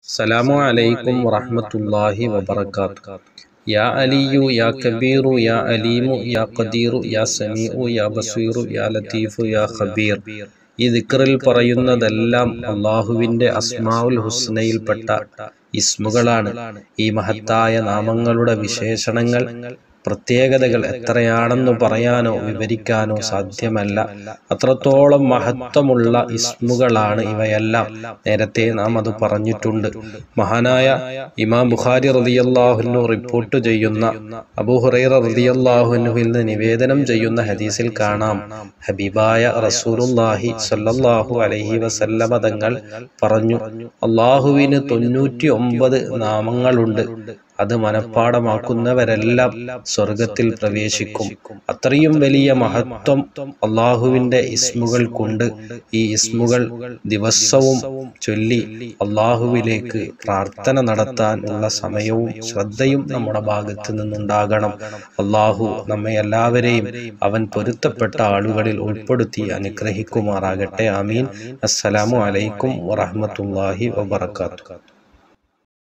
السلام عليكم ورحمة الله وبركاته. يا علي يا كبير يا عليم يا قدير يا سميع يا بصير يا لطيف يا خبير. ഈ ദിക്റിൽ പറയുന്നതെല്ലാം അള്ളാഹുവിൻ്റെ അസ്മാഉൽ ഹുസ്നയിൽപ്പെട്ട ഇസ്മുകളാണ്. ഈ മഹത്തായ നാമങ്ങളുടെ വിശേഷണങ്ങൾ, പ്രത്യേകതകൾ എത്രയാണെന്ന് പറയാനോ വിവരിക്കാനോ സാധ്യമല്ല. അത്രത്തോളം മഹത്വമുള്ള ഇസ്മുകളാണ് ഇവയെല്ലാം. നേരത്തെ നാം അത് പറഞ്ഞിട്ടുണ്ട്. മഹാനായ ഇമാം ബുഖാരി റളിയല്ലാഹു അൻഹു റിപ്പോർട്ട് ചെയ്യുന്ന, അബൂ ഹുറൈറ റളിയല്ലാഹു അൻഹുവിൽ നിന്ന് നിവേദനം ചെയ്യുന്ന ഹദീസിൽ കാണാം, ഹബീബായ റസൂലുള്ളാഹി സ്വല്ലല്ലാഹു അലൈഹി വസല്ലമ തങ്ങൾ പറഞ്ഞു, അള്ളാഹുവിന് 99 നാമങ്ങളുണ്ട്. അത് മനഃപ്പാടമാക്കുന്നവരെല്ലാം സ്വർഗത്തിൽ പ്രവേശിക്കും. അത്രയും വലിയ മഹത്വം അള്ളാഹുവിൻ്റെ ഇസ്മുകൾക്കുണ്ട്. ഈ ഇസ്മുകൾ ദിവസവും ചൊല്ലി അള്ളാഹുവിലേക്ക് പ്രാർത്ഥന നടത്താൻ ഉള്ള സമയവും ശ്രദ്ധയും നമ്മുടെ ഭാഗത്ത് നിന്നുണ്ടാകണം. അള്ളാഹു നമ്മെ എല്ലാവരെയും അവൻ പൊരുത്തപ്പെട്ട ആളുകളിൽ ഉൾപ്പെടുത്തി അനുഗ്രഹിക്കുമാറാകട്ടെ. ആമീൻ. അസ്സലാമു അലൈക്കും വറഹ്മത്തുള്ളാഹി വബറകാതുഹു.